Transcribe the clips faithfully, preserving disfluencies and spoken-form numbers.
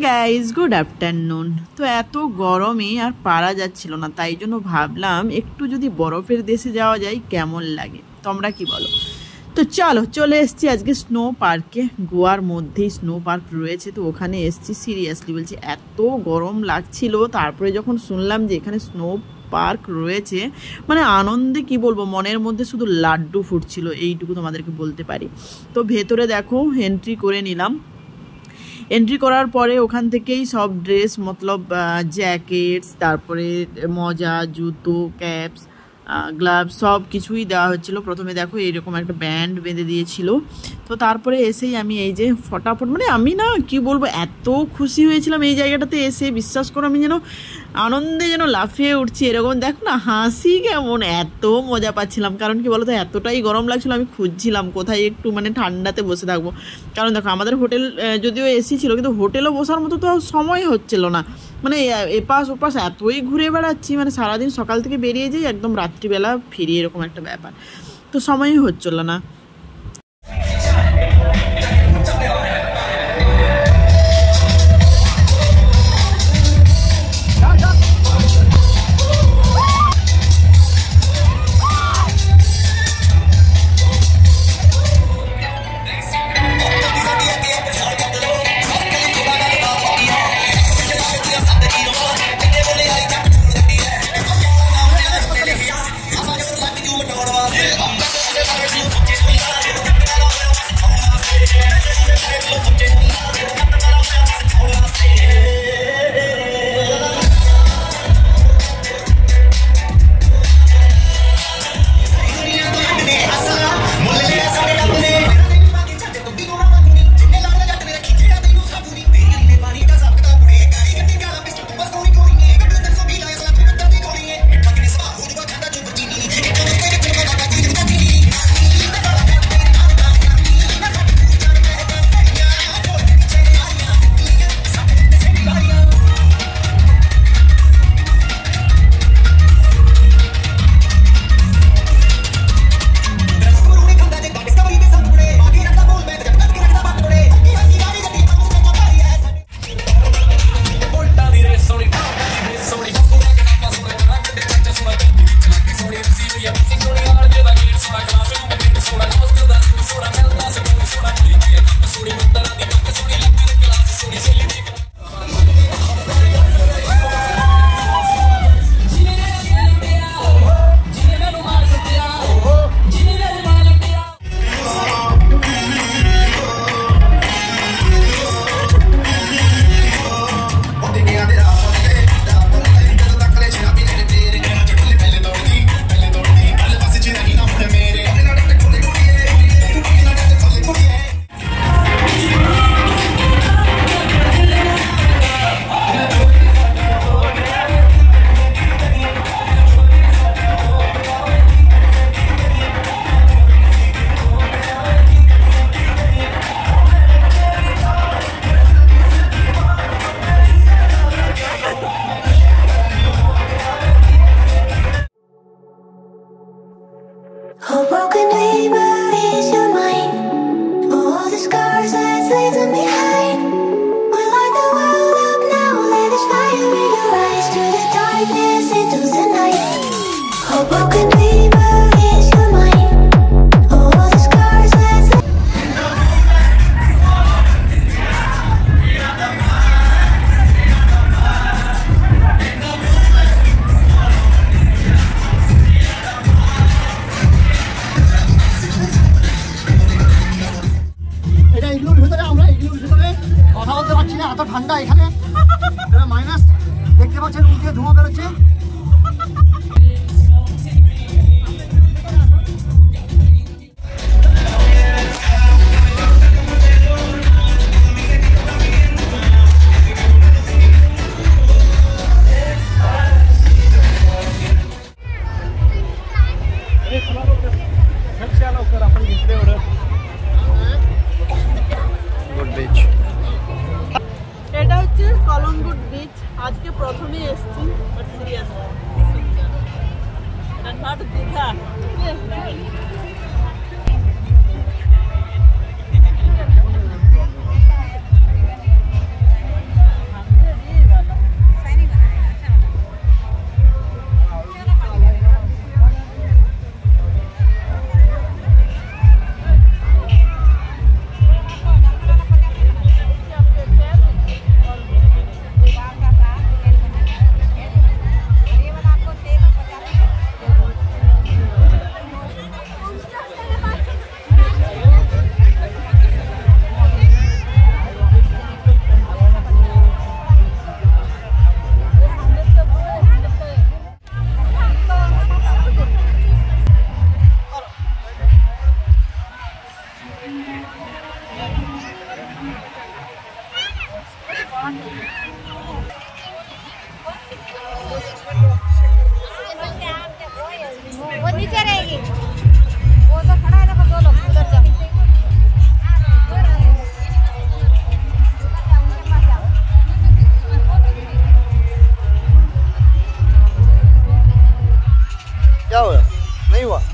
Guys, good afternoon. তো এত গরমে আর পারা যাচ্ছিল না, তাই জন্য ভাবলাম একটু যদি বরফের দেশে যাওয়া যায় কেমন লাগে, তোমরা কি বলো? তো চলো, চলে এসছি আজকে স্নো পার্কে। গোয়ার মধ্যেই স্নো পার্ক রয়েছে, তো ওখানে এসছি। সিরিয়াসলি বলছি, এত গরম লাগছিল, তারপরে যখন শুনলাম যে এখানে স্নো পার্ক রয়েছে, মানে আনন্দে কি বলবো, মনের মধ্যে শুধু লাড্ডু ফুটছিল, এইটুকু তোমাদেরকে বলতে পারি। তো ভেতরে দেখো এন্ট্রি করে নিলাম। এন্ট্রি করার পরে ওখান থেকেই সব ড্রেস মতলব জ্যাকেটস, তারপরে মজা, জুতো, ক্যাপস, গ্লাভস সব কিছুই দেওয়া হচ্ছিলো। প্রথমে দেখো এইরকম একটা ব্যান্ড বেঁধে দিয়েছিল। তো তারপরে এসেই আমি এই যে ফটাফট, মানে আমি না কি বলবো, এত খুশি হয়েছিলাম এই জায়গাটাতে এসে, বিশ্বাস করো আমি যেন আনন্দে যেন লাফিয়ে উঠছি। এরকম দেখো না, হাসি কেমন, এত মজা পাচ্ছিলাম। কারণ কি বলতো, এতটাই গরম লাগছিলো, আমি খুঁজছিলাম কোথায় একটু মানে ঠান্ডাতে বসে থাকবো। কারণ দেখো আমাদের হোটেল যদিও এসি ছিল, কিন্তু হোটেলও বসার মতো তো সময় হচ্ছিল না। মানে এপাশ ওপাশ এতই ঘুরে বেড়াচ্ছি, মানে সারাদিন সকাল থেকে বেরিয়ে যাই, একদম রাত্রিবেলা ফিরি, এরকম একটা ব্যাপার, তো সময়ই হচ্ছিল না। ঠান্ডা এখানে মাইনাস দেখতে পাচ্ছেন, উঠে ধোঁয়া বেরোচ্ছে। এটা হচ্ছে কলঙ্গুট বিচ। আজকে প্রথমে এসেছি, but seriously and not Digha. पीछे रहेगी वो तो खड़ा है देखो दो लोग उधर जाओ क्या हुआ नहीं हुआ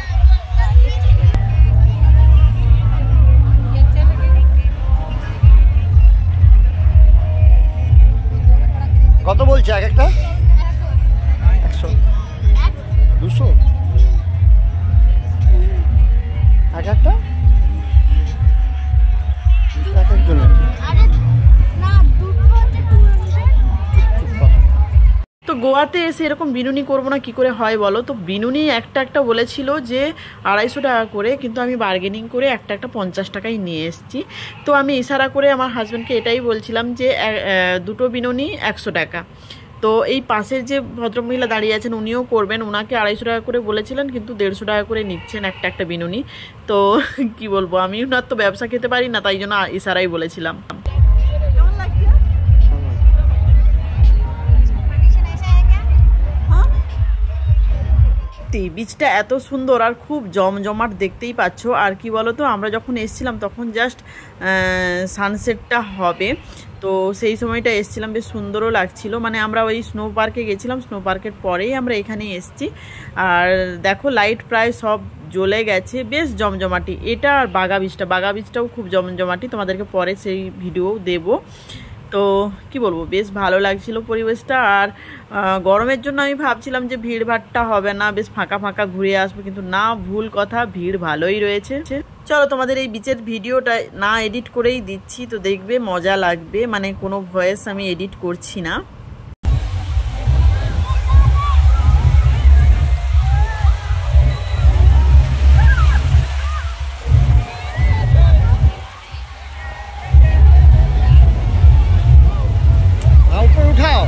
কত বলছে এক একটা একশো দুশো এক একটা এক একজনের তো গোয়াতে এসে এরকম বিনুনি করবো না কি করে হয় বলো। তো বিনুনি একটা একটা বলেছিল যে আড়াইশো টাকা করে, কিন্তু আমি বার্গেনিং করে একটা একটা পঞ্চাশ টাকায় নিয়ে এসেছি। তো আমি ইশারা করে আমার হাজব্যান্ডকে এটাই বলছিলাম যে দুটো বিনুনি একশো টাকা। তো এই পাশের যে ভদ্রমহিলা দাঁড়িয়ে আছেন উনিও করবেন, ওনাকে আড়াইশো টাকা করে বলেছিলেন কিন্তু দেড়শো টাকা করে নিচ্ছেন একটা একটা বিনুনি। তো কি বলবো, আমি ওনার তো ব্যবসা খেতে পারি না, তাই জন্য ইশারাই বলেছিলাম। বিচটা এত সুন্দর আর খুব জমজমাট দেখতেই পাচ্ছ। আর কি বলো তো, আমরা যখন এসছিলাম তখন জাস্ট সানসেটটা হবে, তো সেই সময়টা এসছিলাম, বেশ সুন্দরও লাগছিল। মানে আমরা ওই স্নো পার্কে গেছিলাম, স্নো পার্কের পরেই আমরা এখানে এসছি। আর দেখো লাইট প্রায় সব জ্বলে গেছে, বেশ জমজমাটি এটা। আর বাগা বিচটা, বাগা বিচটাও খুব জমজমাটি, তোমাদেরকে পরে সেই ভিডিও দেবো। তো কি বলবো, বেশ ভালো লাগছিল পরিবেশটা। আর গরমের জন্য আমি ভাবছিলাম যে ভিড় ভাড়টা হবে না, বেশ ফাঁকা ফাঁকা ঘুরে আসবো, কিন্তু না, ভুল কথা, ভিড় ভালোই রয়েছে। চলো তোমাদের এই বিচের ভিডিওটা না এডিট করেই দিচ্ছি, তো দেখবে মজা লাগবে। মানে কোনো ভয়েস আমি এডিট করছি না। উঠাও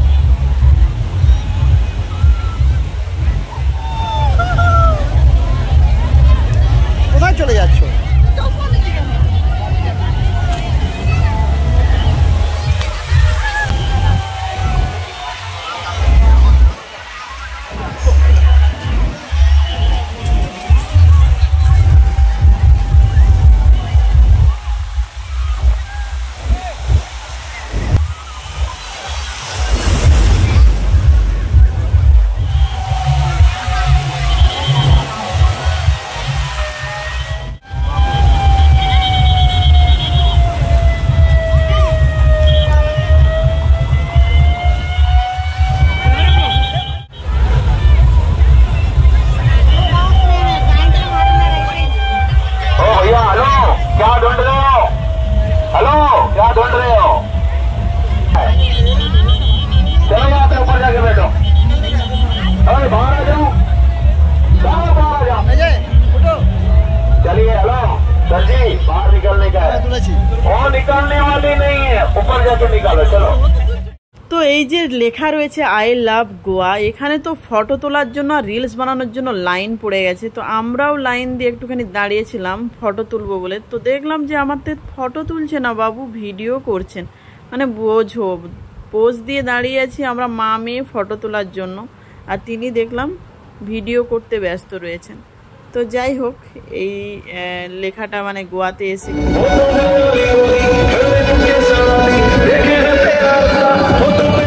কোথায় চলে যাচ্ছ? তো এই যে লেখা রয়েছে আই লাভ গোয়া, এখানে তো ফটো তোলার জন্য আর রিলস বানানোর জন্য লাইন পড়ে গেছে। তো আমরাও লাইন দিয়ে একটুখানি দাঁড়িয়েছিলাম ফটো তুলবো বলে। তো দেখলাম যে আমাদের ফটো তুলছে না বাবু, ভিডিও করছেন। মানে বোঝো, পোজ দিয়ে দাঁড়িয়ে আছি আমরা মা মেয়ে ফটো তোলার জন্য, আর তিনি দেখলাম ভিডিও করতে ব্যস্ত রয়েছেন। তো যাই হোক, এই লেখাটা মানে গোয়াতে এসে